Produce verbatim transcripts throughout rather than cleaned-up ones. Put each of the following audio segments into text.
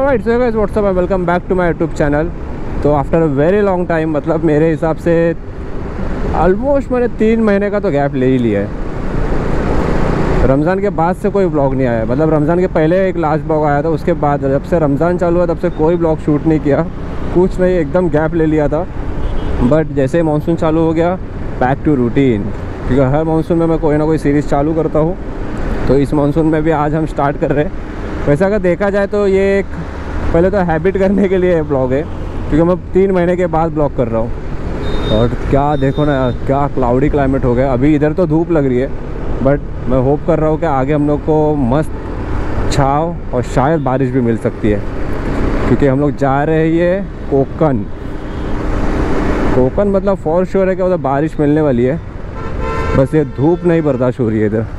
Alright so guys what's up and welcome back to my YouTube channel. तो after a very long time, मतलब मेरे हिसाब से almost मैंने तीन महीने का तो गैप ले ही लिया है। रमज़ान के बाद से कोई ब्लॉग नहीं आया, मतलब रमज़ान के पहले एक लास्ट ब्लॉग आया था, उसके बाद जब से रमज़ान चालू हुआ तब से कोई ब्लॉग शूट नहीं किया, कुछ नहीं, एकदम गैप ले लिया था। बट जैसे मानसून चालू हो गया, बैक टू रूटीन, क्योंकि हर मानसून में मैं कोई ना कोई सीरीज़ चालू करता हूँ। तो इस मानसून में भी आज हम स्टार्ट कर रहे हैं। वैसे अगर देखा जाए तो ये एक पहले तो हैबिट करने के लिए ब्लॉग है, क्योंकि मैं तीन महीने के बाद ब्लॉग कर रहा हूँ। और क्या देखो ना यार, क्या क्लाउडी क्लाइमेट हो गया। अभी इधर तो धूप लग रही है, बट मैं होप कर रहा हूँ कि आगे हम लोग को मस्त छाव और शायद बारिश भी मिल सकती है, क्योंकि हम लोग जा रहे हैं ये कोकन। कोकन मतलब फॉर श्योर है कि उधर बारिश मिलने वाली है, बस ये धूप नहीं बर्दाश्त हो रही है इधर।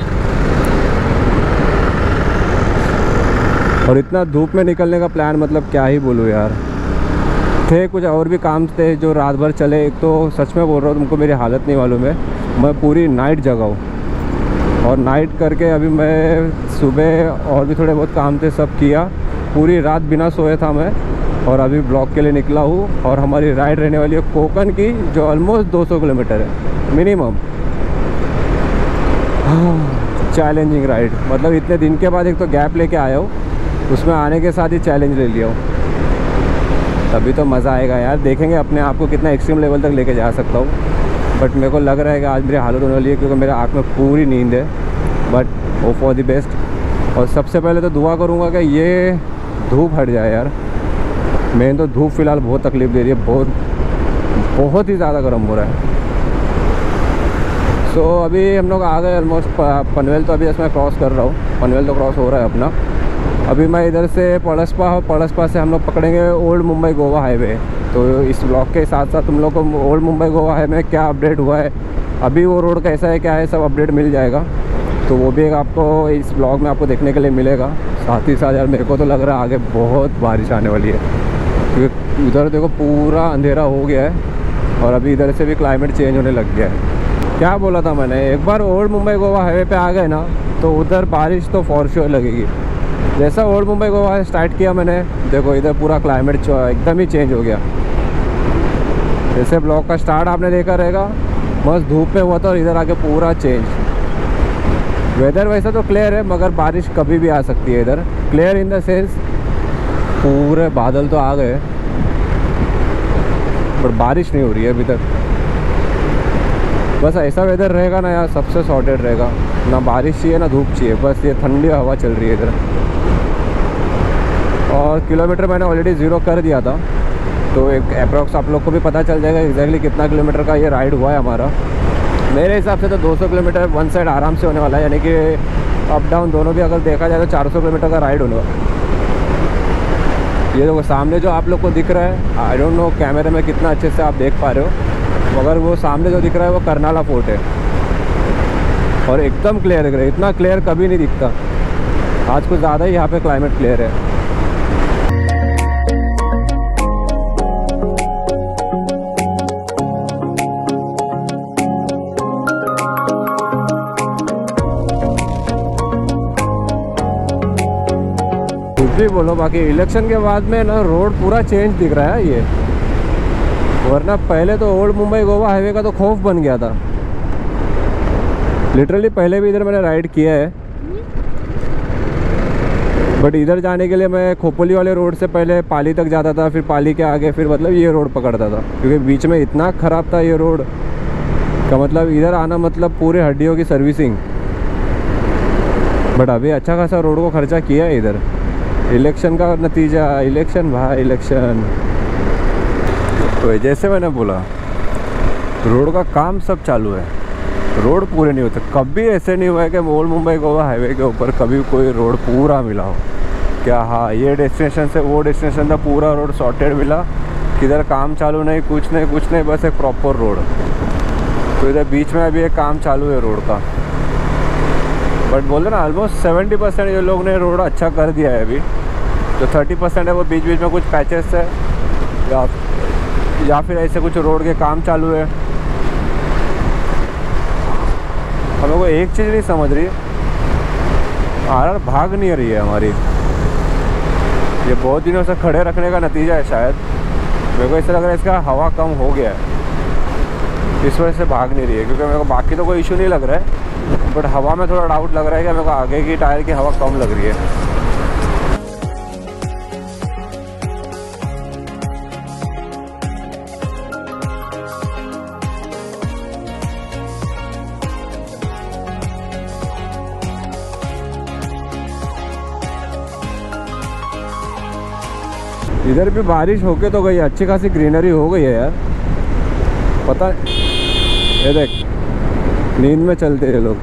और इतना धूप में निकलने का प्लान, मतलब क्या ही बोलूँ यार। थे कुछ और भी काम थे जो रात भर चले। एक तो सच में बोल रहा हूँ तुमको, मेरी हालत नहीं मालूम है, मैं पूरी नाइट जगा हूँ। और नाइट करके अभी मैं सुबह और भी थोड़े बहुत काम थे, सब किया। पूरी रात बिना सोया था मैं, और अभी ब्लॉग के लिए निकला हूँ। और हमारी राइड रहने वाली है कोकन की, जो ऑलमोस्ट दो सौ किलोमीटर है मिनिमम। चैलेंजिंग राइड, मतलब इतने दिन के बाद एक तो गैप लेके आया हूँ, उसमें आने के साथ ही चैलेंज ले लिया हूँ। तभी तो मज़ा आएगा यार। देखेंगे अपने आप को कितना एक्सट्रीम लेवल तक लेके जा सकता हूँ। बट मेरे को लग रहा है कि आज मेरी हालत होने वाली है, क्योंकि मेरे आँख में पूरी नींद है। बट वो फॉर द बेस्ट। और सबसे पहले तो दुआ करूँगा कि ये धूप हट जाए यार। मैंने तो धूप फ़िलहाल बहुत तकलीफ़ दे रही है, बहुत बहुत ही ज़्यादा गर्म हो रहा है। सो so, अभी हम लोग आ गए ऑलमोस्ट पनवेल। तो अभी जैसे मैं क्रॉस कर रहा हूँ, पनवेल तो क्रॉस हो रहा है अपना। अभी मैं इधर से पड़सपा और पड़सपा से हम लोग पकड़ेंगे ओल्ड मुंबई गोवा हाईवे। तो इस ब्लॉग के साथ साथ तुम लोग को ओल्ड मुंबई गोवा हाईवे में क्या अपडेट हुआ है, अभी वो रोड कैसा है, क्या है, सब अपडेट मिल जाएगा। तो वो भी एक आपको इस ब्लॉग में आपको देखने के लिए मिलेगा। साथ ही साथ यार मेरे को तो लग रहा है आगे बहुत बारिश आने वाली है, क्योंकि उधर देखो पूरा अंधेरा हो गया है, और अभी इधर से भी क्लाइमेट चेंज होने लग गया है। क्या बोला था मैंने, एक बार ओल्ड मुंबई गोवा हाईवे पे आ गए ना, तो उधर बारिश तो फॉर श्योर लगेगी। जैसा ओल्ड मुंबई गोवा स्टार्ट किया मैंने, देखो इधर पूरा क्लाइमेट एकदम ही चेंज हो गया। जैसे ब्लॉग का स्टार्ट आपने देखा रहेगा, मस्त धूप में हुआ था, और इधर आके पूरा चेंज। वेदर वैसा तो क्लियर है, मगर बारिश कभी भी आ सकती है इधर। क्लियर इन द सेंस पूरे बादल तो आ गए, पर बारिश नहीं हो रही है अभी तक। बस ऐसा वेदर रहेगा ना यार, सबसे सॉर्टेड रहेगा। ना बारिश चाहिए ना धूप चाहिए, बस ये ठंडी हवा चल रही है इधर। और किलोमीटर मैंने ऑलरेडी ज़ीरो कर दिया था, तो एक अप्रॉक्स आप लोग को भी पता चल जाएगा एग्जैक्टली कितना किलोमीटर का ये राइड हुआ है हमारा। मेरे हिसाब से तो दो सौ किलोमीटर वन साइड आराम से होने वाला है, यानी कि अप डाउन दोनों भी अगर देखा जाए तो चार सौ किलोमीटर का राइड होने वाला है। ये देखो सामने जो आप लोग को दिख रहा है, आई डोंट नो कैमरे में कितना अच्छे से आप देख पा रहे हो, मगर वो सामने जो दिख रहा है वो कर्नाला फोर्ट है, और एकदम क्लियर दिख रहा है। इतना क्लियर कभी नहीं दिखता। आज कुछ ज़्यादा ही यहाँ पे क्लाइमेट क्लियर है। कुछ भी बोलो, बाकी इलेक्शन के बाद में ना रोड पूरा चेंज दिख रहा है ये, वरना पहले तो ओल्ड मुंबई गोवा हाईवे का तो खौफ बन गया था। लिटरली पहले भी इधर मैंने राइड किया है, बट इधर जाने के लिए मैं खोपोली वाले रोड से पहले पाली तक जाता था, फिर पाली के आगे फिर मतलब ये रोड पकड़ता था, क्योंकि बीच में इतना ख़राब था ये रोड का। मतलब इधर आना मतलब पूरे हड्डियों की सर्विसिंग। बट अभी अच्छा खासा रोड को खर्चा किया है इधर। इलेक्शन का नतीजा, इलेक्शन भाई इलेक्शन। तो जैसे मैंने बोला, रोड का काम सब चालू है, रोड पूरे नहीं होते। कभी ऐसे नहीं हुआ है कि ओल्ड मुंबई गोवा हाईवे के ऊपर कभी कोई रोड पूरा मिला हो। क्या हाँ, ये डेस्टिनेशन से वो डेस्टिनेशन था पूरा रोड सॉर्टेड मिला, किधर काम चालू नहीं, कुछ नहीं कुछ नहीं, बस एक प्रॉपर रोड। तो इधर बीच में अभी एक काम चालू है रोड का। बट बोलते ना ऑलमोस्ट सेवेंटी परसेंट जो लोग ने रोड अच्छा कर दिया है। अभी जो थर्टी परसेंट है वो बीच बीच में कुछ पैचेस है, या या फिर ऐसे कुछ रोड के काम चालू है। हम लोग को एक चीज़ नहीं समझ रही, आर आर भाग नहीं रही है हमारी। ये बहुत दिनों से खड़े रखने का नतीजा है शायद। मेरे को ऐसा लग रहा है इसका हवा कम हो गया है, इस वजह से भाग नहीं रही है। क्योंकि मेरे को बाकी तो कोई इशू नहीं लग रहा है, बट हवा में थोड़ा डाउट लग रहा है कि मेरे को आगे की टायर की हवा कम लग रही है। इधर भी बारिश होके तो गई, अच्छी खासी ग्रीनरी हो गई है यार। पता ये देख, नींद में चलते हैं लोग।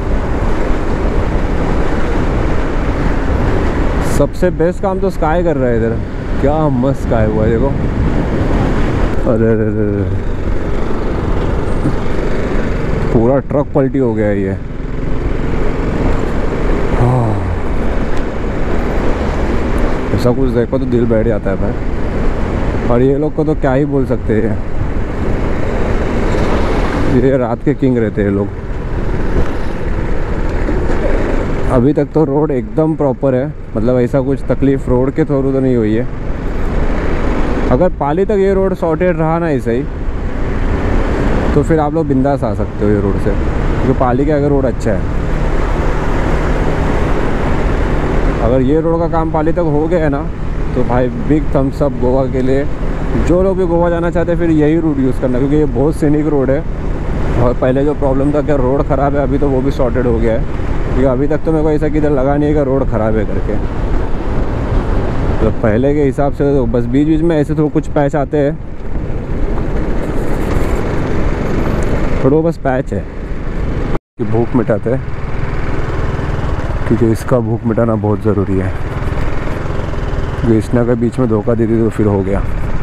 सबसे बेस्ट काम तो स्काई कर रहा है इधर, क्या मस्त स्काई हुआ है देखो। अरे अरे अरे पूरा ट्रक पलटी हो गया है ये। ऐसा कुछ देखो तो दिल बैठ जाता है भाई। और ये लोग को तो क्या ही बोल सकते हैं, ये रात के किंग रहते हैं लोग। अभी तक तो रोड एकदम प्रॉपर है, मतलब ऐसा कुछ तकलीफ रोड के थ्रू तो नहीं हुई है। अगर पाली तक ये रोड सॉर्टेड रहा ना ऐसे ही, तो फिर आप लोग बिंदास आ सकते हो ये रोड से, क्योंकि पाली का अगर रोड अच्छा है। अगर ये रोड का काम पाली तक हो गया है ना, तो भाई बिग थम्स अप गोवा के लिए। जो लोग भी गोवा जाना चाहते हैं फिर यही रूट यूज़ करना, क्योंकि ये बहुत सीनिक रोड है। और पहले जो प्रॉब्लम था कि रोड ख़राब है, अभी तो वो भी सॉर्टेड हो गया है। क्योंकि अभी तक तो मेरे को ऐसा किधर लगा नहीं है कि रोड ख़राब है करके। तो पहले के हिसाब से तो बस बीच बीच में ऐसे तो कुछ पैच आते हैं, थोड़ा बस पैच है कि भूख मिटाते हैं, क्योंकि इसका भूख मिटाना बहुत ज़रूरी है। कृष्णा के बीच में धोखा दे दी तो फिर हो गया।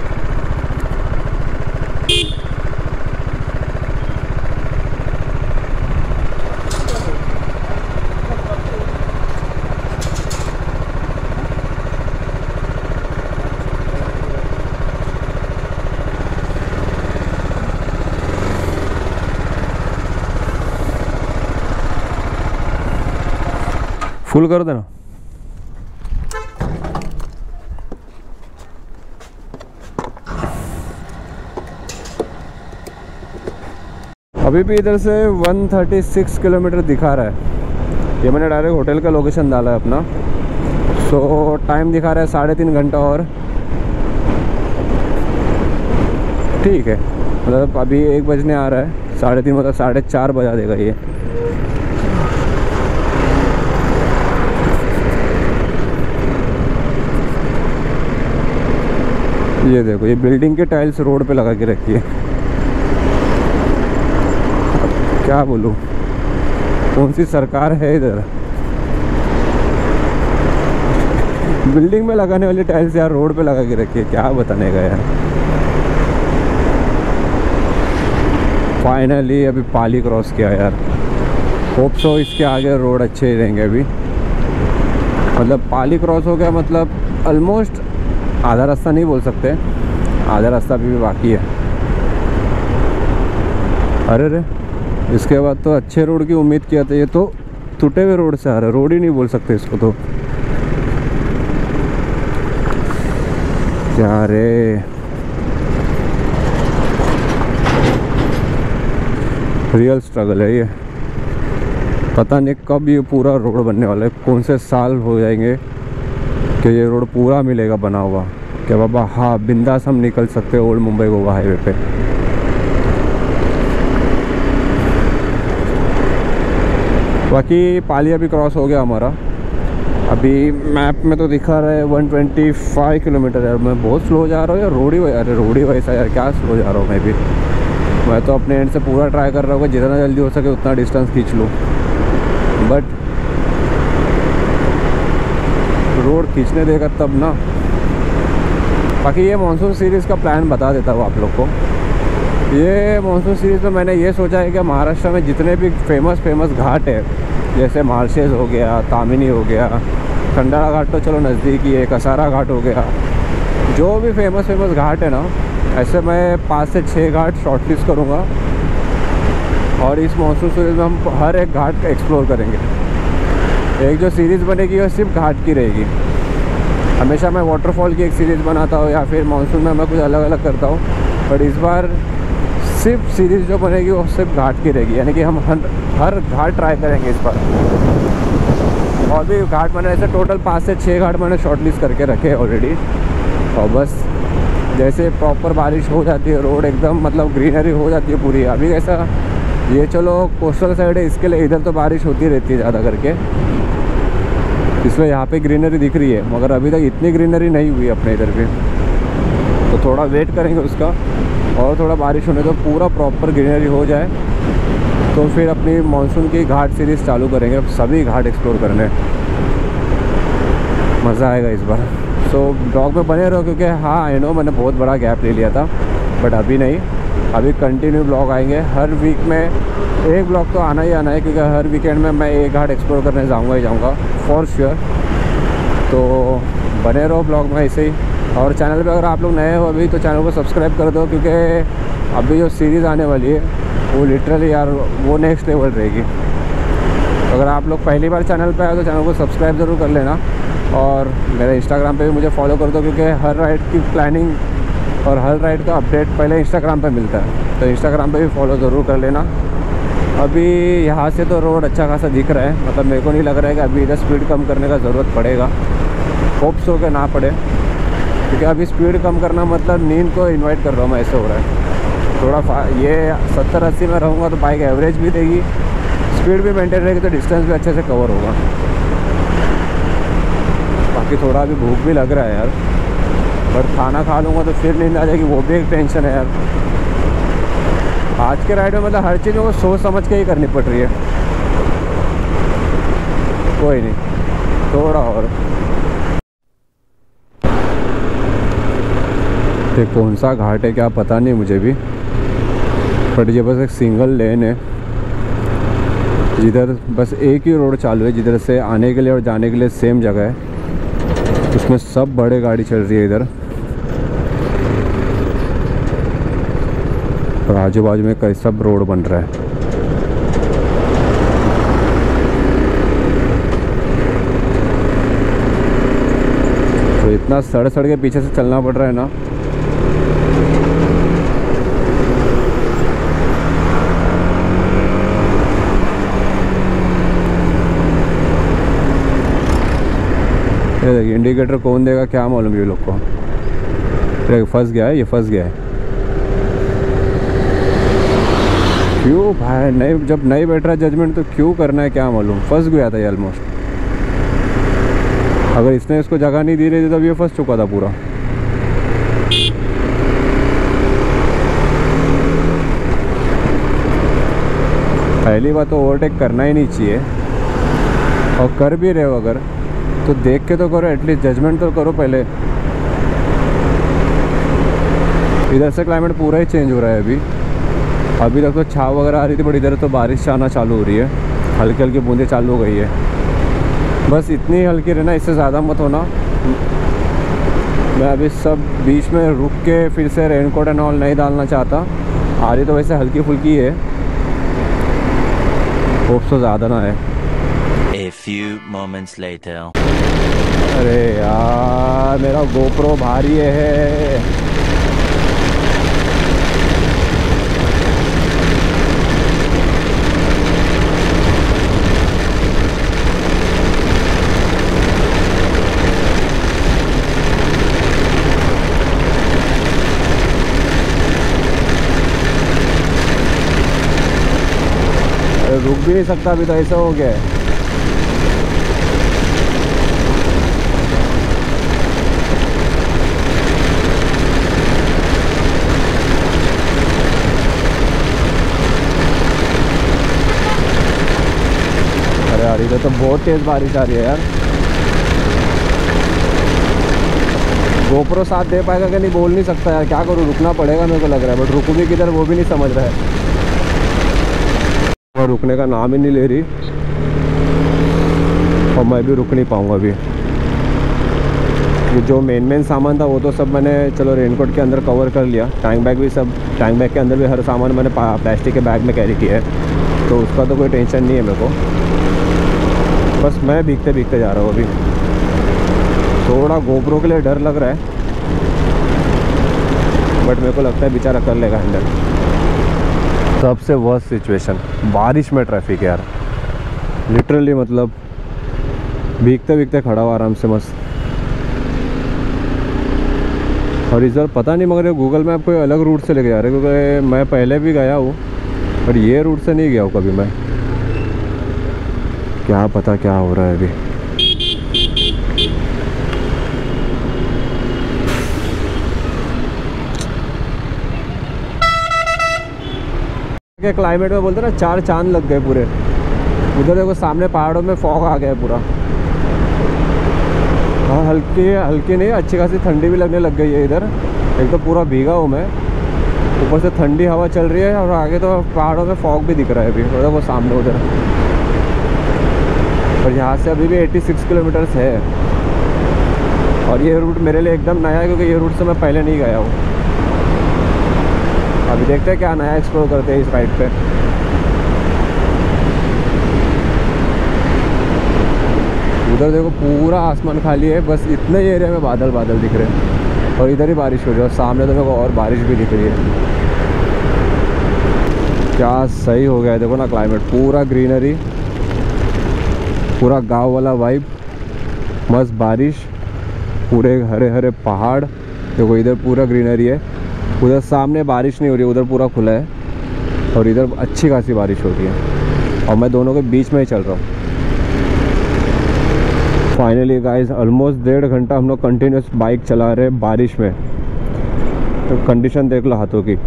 फुल कर देना। अभी भी इधर से एक सौ छत्तीस किलोमीटर दिखा रहा है। ये मैंने डायरेक्ट होटल का लोकेशन डाला है अपना। सो टाइम दिखा रहा है साढ़े तीन घंटा और ठीक है, मतलब अभी एक बजने आ रहा है, साढ़े तीन मतलब साढ़े चार बजा देगा ये। ये देखो, ये बिल्डिंग के टाइल्स रोड पे लगा के रखी है। क्या बोलूँ, कौन सी सरकार है इधर। बिल्डिंग में लगाने वाली टाइल्स यार रोड पे लगा के रखी है, क्या बताने का यार। फाइनली अभी पाली क्रॉस किया यार। होप सो इसके आगे रोड अच्छे रहेंगे अभी। मतलब पाली क्रॉस हो गया, मतलब ऑलमोस्ट आधा रास्ता नहीं बोल सकते, आधा रास्ता अभी भी बाकी है। अरे रे, इसके बाद तो अच्छे रोड की उम्मीद किया था, ये तो टूटे हुए रोड से आ रहा है। रोड ही नहीं बोल सकते इसको तो। क्या रे, रियल स्ट्रगल है ये। पता नहीं कब ये पूरा रोड बनने वाला है, कौन से साल हो जाएंगे कि ये रोड पूरा मिलेगा बना हुआ, कि बाबा हाँ बिंदास हम निकल सकते हैं ओल्ड मुंबई गोवा हाईवे पे। बाकी पाली अभी क्रॉस हो गया हमारा। अभी मैप में तो दिखा रहा है एक सौ पच्चीस किलोमीटर यार। मैं बहुत स्लो जा रहा हूँ यार, रोड ही अरे रोड ही वैसा यार, क्या स्लो जा रहा हूँ मैं भी। मैं तो अपने एंड से पूरा ट्राई कर रहा हूँ कि जितना जल्दी हो सके उतना डिस्टेंस खींच लूँ, बट रोड खींचने देगा तब ना। बाकी ये मानसून सीरीज़ का प्लान बता देता हूँ आप लोग को। ये मानसून सीरीज़ में मैंने ये सोचा है कि महाराष्ट्र में जितने भी फेमस फेमस घाट है, जैसे मार्शेज हो गया, तामिनी हो गया, खंडारा घाट तो चलो नज़दीक ही है, कसारा घाट हो गया, जो भी फेमस फेमस घाट है ना, ऐसे मैं पाँच से छः घाट शॉर्टलिस्ट करूँगा। और इस मानसून सीरीज़ में हम हर एक घाट का एक्सप्लोर करेंगे। एक जो सीरीज़ बनेगी वो सिर्फ घाट की रहेगी। हमेशा मैं वाटरफॉल की एक सीरीज़ बनाता हूँ या फिर मानसून में मैं कुछ अलग अलग करता हूँ, बट इस बार सिर्फ सीरीज़ जो बनेगी वो सिर्फ घाट की रहेगी, यानी कि हम हर हर घाट ट्राई करेंगे इस बार। और भी घाट मैंने ऐसे टोटल पाँच से छः घाट मैंने शॉर्ट लिस्ट करके रखे ऑलरेडी। और बस जैसे प्रॉपर बारिश हो जाती है, रोड एकदम मतलब ग्रीनरी हो जाती है पूरी। अभी ऐसा ये चलो कोस्टल साइड है, इसके लिए इधर तो बारिश होती रहती है ज़्यादा करके, इसलिए यहाँ पे ग्रीनरी दिख रही है, मगर अभी तक इतनी ग्रीनरी नहीं हुई अपने इधर पे। तो थोड़ा वेट करेंगे उसका, और थोड़ा बारिश होने तो पूरा प्रॉपर ग्रीनरी हो जाए, तो फिर अपनी मानसून की घाट सीरीज़ चालू करेंगे, सभी घाट एक्सप्लोर करने। मज़ा आएगा इस बार। सो ब्लॉग में बने रहो, क्योंकि हाँ आई नो मैंने बहुत बड़ा गैप ले लिया था, बट अभी नहीं, अभी कंटिन्यू ब्लॉग आएंगे। हर वीक में एक ब्लॉग तो आना ही आना है, क्योंकि हर वीकेंड में मैं एक घाट एक्सप्लोर करने जाऊँगा ही जाऊँगा फॉर श्योर। तो बने रहो ब्लॉग में ऐसे ही। और चैनल पे अगर आप लोग नए हो अभी, तो चैनल को सब्सक्राइब कर दो, क्योंकि अभी जो सीरीज़ आने वाली है वो लिटरली यार वो नेक्स्ट लेवल रहेगी। तो अगर आप लोग पहली बार चैनल पे आए तो चैनल को सब्सक्राइब ज़रूर कर लेना, और मेरे इंस्टाग्राम पे भी मुझे फॉलो कर दो, क्योंकि हर राइड की प्लानिंग और हर राइड का अपडेट पहले इंस्टाग्राम पे मिलता है, तो इंस्टाग्राम पे भी फॉलो ज़रूर कर लेना। अभी यहाँ से तो रोड अच्छा खासा दिख रहा है, मतलब मेरे को नहीं लग रहा है कि अभी इधर स्पीड कम करने का ज़रूरत पड़ेगा, होप्स हो के ना पड़े, क्योंकि अभी स्पीड कम करना मतलब नींद को इन्वाइट कर रहा हूँ मैं, ऐसे हो रहा है। थोड़ा ये सत्तर अस्सी में रहूँगा तो बाइक एवरेज भी देगी, स्पीड भी मेंटेन रहेगी, तो डिस्टेंस भी अच्छे से कवर होगा। बाकी थोड़ा अभी भूख भी लग रहा है यार, बट खाना खा लूँगा तो फिर नींद आ जाएगी, वो भी एक टेंशन है यार। आज के राइड में मतलब हर चीज़ को सोच समझ के ही करनी पड़ रही है। कोई नहीं, थोड़ा और। ये कौन सा घाट है क्या पता नहीं मुझे भी, बट ये बस एक सिंगल लेन है, जिधर बस एक ही रोड चालू है, जिधर से आने के लिए और जाने के लिए सेम जगह है, उसमें सब बड़े गाड़ी चल रही है इधर, और आजू बाजू में कई सब रोड बन रहा है। तो इतना सड़ सड़ के पीछे से चलना पड़ रहा है ना। ये देखिए इंडिकेटर कौन देगा क्या मालूम ये लोग को। देखिए फंस गया है, ये फंस गया है। क्यों भाई, नहीं जब नहीं बैठ रहा जजमेंट तो क्यों करना है क्या मालूम, फंस गया था ये ऑलमोस्ट। अगर इसने इसको जगह नहीं दी रही थी तब ये फंस चुका था पूरा। पहली बात तो ओवरटेक करना ही नहीं चाहिए, और कर भी रहे हो अगर तो देख के तो करो, एटलीस्ट जजमेंट तो करो पहले। इधर से क्लाइमेट पूरा ही चेंज हो रहा है अभी अभी तक तो छाव वगैरह आ रही थी, बट इधर तो बारिश आना चालू हो रही है, हल्की हल्की बूंदें चालू हो गई है। बस इतनी हल्की रहना, इससे ज़्यादा मत होना। मैं अभी सब बीच में रुक के फिर से रेनकोट एंड ऑल नहीं डालना चाहता। आ रही तो वैसे हल्की फुल्की है, होप तो ज़्यादा ना है। A few moments later. अरे यार मेरा गोप्रो भारी है। रुक भी नहीं सकता अभी तो, ऐसा हो गया है। अरे यार इधर तो बहुत तेज़ बारिश आ रही है यार। गोप्रो साथ दे पाएगा कि नहीं बोल नहीं सकता यार, क्या करूँ, रुकना पड़ेगा मेरे को लग रहा है, बट रुकूँ भी किधर वो भी नहीं समझ रहा है, और रुकने का नाम ही नहीं ले रही, और मैं भी रुक नहीं पाऊँगा अभी। जो मेन मेन सामान था वो तो सब मैंने चलो रेनकोट के अंदर कवर कर लिया, टैंक बैग भी सब, टैंक बैग के अंदर भी हर सामान मैंने प्लास्टिक के बैग में कैरी किया है, तो उसका तो कोई टेंशन नहीं है मेरे को। बस मैं भीगते भीगते जा रहा हूँ अभी। थोड़ा गोप्रो के लिए डर लग रहा है, बट मेरे को लगता है बेचारा कर लेगा हैंडल। सबसे वर्स्ट सिचुएशन बारिश में ट्रैफिक यार, लिटरली मतलब भीगते भीगते खड़ा हुआ आराम से मस्त। और इस बार पता नहीं मगर गूगल मैप कोई अलग रूट से लेके जा रहे हैं, क्योंकि मैं पहले भी गया हूँ पर ये रूट से नहीं गया हूँ कभी मैं। क्या पता क्या हो रहा है अभी। के क्लाइमेट में बोलते ना चार चांद लग गए पूरे। उधर देखो सामने पहाड़ों में फॉग आ गया है पूरा। हाँ हल्की हल्की नहीं, अच्छी खासी ठंडी भी लगने लग गई है इधर। एक तो पूरा भीगा हूँ मैं, ऊपर से ठंडी हवा चल रही है और आगे तो पहाड़ों में फॉग भी दिख रहा है अभी, उधर वो सामने उधर। और यहाँ से अभी भी छियासी किलोमीटर्स है और ये रूट मेरे लिए एकदम नया है, क्योंकि ये रूट से मैं पहले नहीं गया हूँ। अभी देखते हैं क्या नया एक्सप्लोर करते हैं इस राइड पे। उधर देखो पूरा आसमान खाली है, बस इतने ही एरिया में बादल बादल दिख रहे हैं और इधर ही बारिश हो रही है। और सामने तो देखो और बारिश भी दिख रही है। क्या सही हो गया है देखो ना क्लाइमेट, पूरा ग्रीनरी, पूरा गांव वाला वाइब, मस्त बारिश, पूरे हरे हरे पहाड़। देखो इधर पूरा ग्रीनरी है, उधर सामने बारिश नहीं हो रही है, उधर पूरा खुला है और इधर अच्छी खासी बारिश हो रही है और मैं दोनों के बीच में ही चल रहा हूँ। फाइनली गाइस ऑलमोस्ट डेढ़ घंटा हम लोग कंटिन्यूस बाइक चला रहे हैं बारिश में। तो कंडीशन देख लो हाथों की।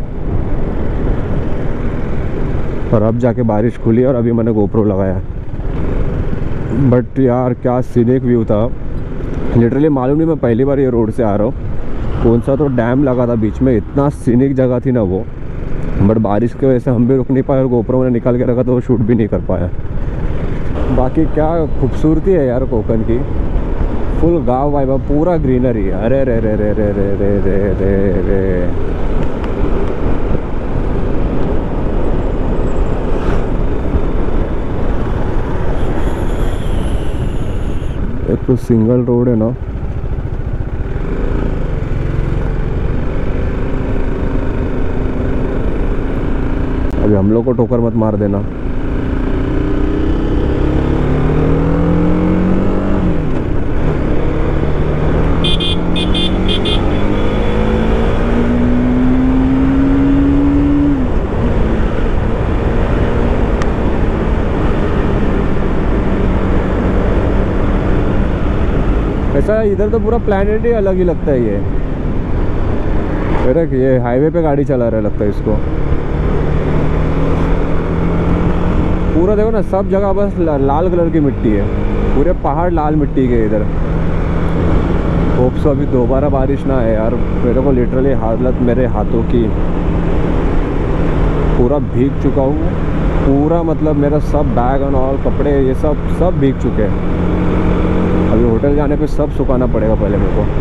और अब जाके बारिश खुली और अभी मैंने गोप्रो लगाया। बट यार क्या सीनिक व्यू था, लिटरली मालूम नहीं मैं पहली बार ये रोड से आ रहा हूँ। कौन सा तो डैम लगा था बीच में, इतना सीनिक जगह थी ना वो। बट बारिश की वजह से हम भी रुक नहीं पाए और गोप्रो मैंने निकाल के रखा तो वो शूट भी नहीं कर पाया। बाकी क्या खूबसूरती है यार कोकण की, फुल गांव वाइब, पूरा ग्रीनरी। अरे रे रे रे रे रे रे रे रे रे एक तो सिंगल रोड है ना, अभी हम लोग को ठोकर मत मार देना। ऐसा इधर तो पूरा प्लैनेट ही अलग ही लगता है। ये मेरा ये हाईवे पे गाड़ी चला रहा है लगता है इसको। पूरा देखो ना सब जगह बस लाल कलर की मिट्टी है, पूरे पहाड़ लाल मिट्टी के इधर। होप सो अभी दोबारा बारिश ना है यार, मेरे को लिटरली हालत मेरे हाथों की, पूरा भीग चुका हूँ पूरा। मतलब मेरा सब बैग और ऑल कपड़े ये सब सब भीग चुके हैं। अभी होटल जाने पे सब सुखाना पड़ेगा पहले मेरे को।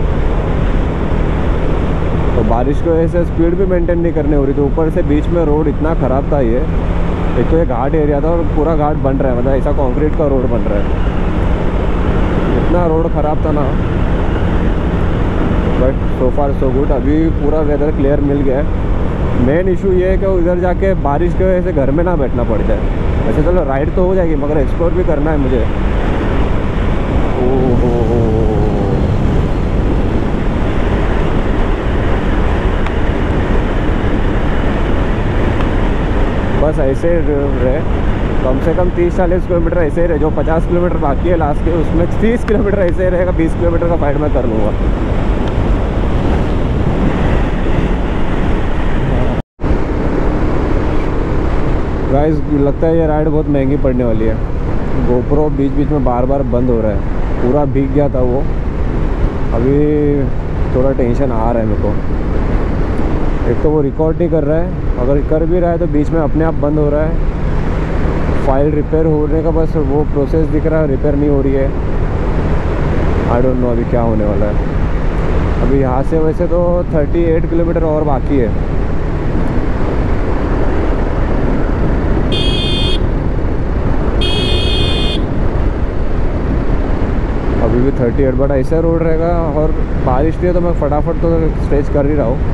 तो बारिश की वजह से स्पीड भी मेंटेन नहीं करनी हो रही थी, ऊपर से बीच में रोड इतना ख़राब था। ये एक तो ये घाट एरिया था और पूरा घाट बन रहा है, मतलब ऐसा कंक्रीट का रोड बन रहा है। इतना रोड ख़राब था ना, but so far so good. अभी पूरा वेदर क्लियर मिल गया है। मेन इशू ये है कि इधर जाके बारिश की वजह से घर में ना बैठना पड़ जाए। वैसे चलो राइड तो हो जाएगी मगर एक्सप्लोर भी करना है मुझे। ओहो बस ऐसे रहे, कम से कम तीस चालीस किलोमीटर ऐसे ही रहे। जो पचास किलोमीटर बाकी है लास्ट के, उसमें तीस किलोमीटर ऐसे ही रहेगा। बीस किलोमीटर का फाइट मैं कर लूँगा। गाइस लगता है ये राइड बहुत महंगी पड़ने वाली है। गोप्रो बीच बीच में बार बार बंद हो रहा है, पूरा भीग गया था वो। अभी थोड़ा टेंशन आ रहा है मेरे को। एक तो वो रिकॉर्ड नहीं कर रहा है, अगर कर भी रहा है तो बीच में अपने आप बंद हो रहा है। फाइल रिपेयर होने का बस वो प्रोसेस दिख रहा है, रिपेयर नहीं हो रही है। आई डोंट नो अभी क्या होने वाला है। अभी यहाँ से वैसे तो अड़तीस किलोमीटर और बाकी है। अभी भी थर्टी एट, बट ऐसा रोड रहेगा और बारिश नहीं है तो मैं फटाफट तो स्ट्रेच कर ही रहा हूँ।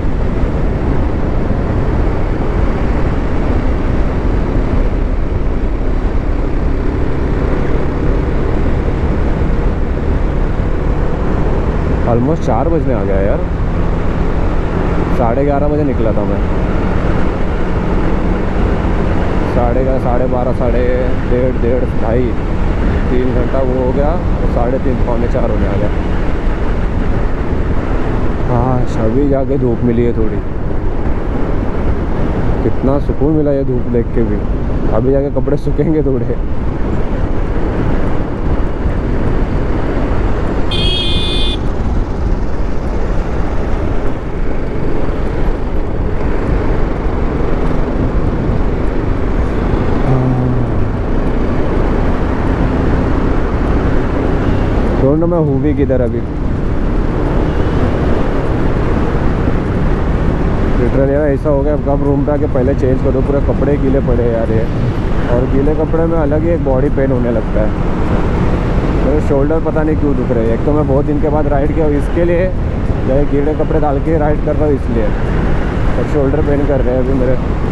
ऑलमोस्ट चार बजने आ गया यार, साढ़े ग्यारह बजे निकला था मैं। साढ़े ग्यारह, साढ़े बारह, साढ़े डेढ़ डेढ़ ढाई तीन घंटा वो हो गया, साढ़े तीन पौने चार होने आ गया। हाँ, अभी जाके धूप मिली है थोड़ी, कितना सुकून मिला ये धूप देख के भी। अभी जाके कपड़े सूखेंगे थोड़े। ढूंढ मैं हूँ भी किधर अभी। लिटरली यार ऐसा हो गया, अब कब रूम पे आके पहले चेंज करो, पूरे कपड़े गीले पड़े यार ये। और गीले कपड़े में अलग ही एक बॉडी पेन होने लगता है। मेरे शोल्डर पता नहीं क्यों दुख रहे हैं। एक तो मैं बहुत दिन के बाद राइड किया इसके लिए, या गीले कपड़े डाल के राइड कर रहा हूँ इसलिए, और शोल्डर पेन कर रहे हैं अभी मेरे।